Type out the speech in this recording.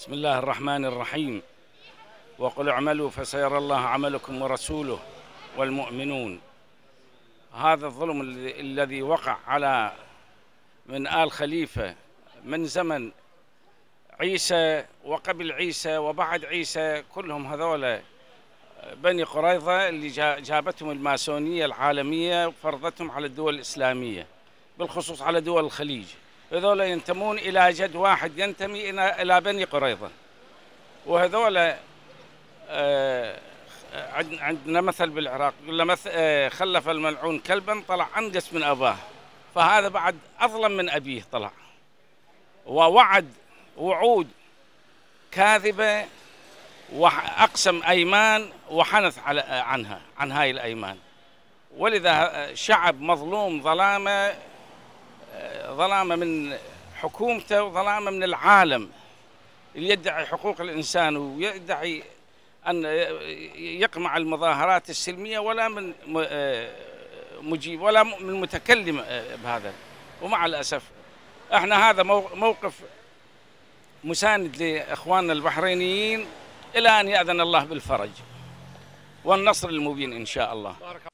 بسم الله الرحمن الرحيم. وقل اعملوا فسيرى الله عملكم ورسوله والمؤمنون. هذا الظلم الذي وقع على من آل خليفة من زمن عيسى وقبل عيسى وبعد عيسى، كلهم هذول بني قريظة اللي جابتهم الماسونية العالمية وفرضتهم على الدول الإسلامية، بالخصوص على دول الخليج. هذول ينتمون إلى جد واحد ينتمي إلى بني قريظة، وهذول عندنا مثل بالعراق يقول خلف الملعون كلبا طلع أنجس من أباه، فهذا بعد أظلم من أبيه طلع، ووعد وعود كاذبة وأقسم أيمان وحنث عن هاي الأيمان. ولذا شعب مظلوم ظلامة من حكومته وظلامة من العالم اللي يدعي حقوق الإنسان ويدعي أن يقمع المظاهرات السلمية، ولا من مجيب ولا من متكلم بهذا. ومع الأسف احنا هذا موقف مساند لإخواننا البحرينيين إلى أن يأذن الله بالفرج والنصر المبين إن شاء الله.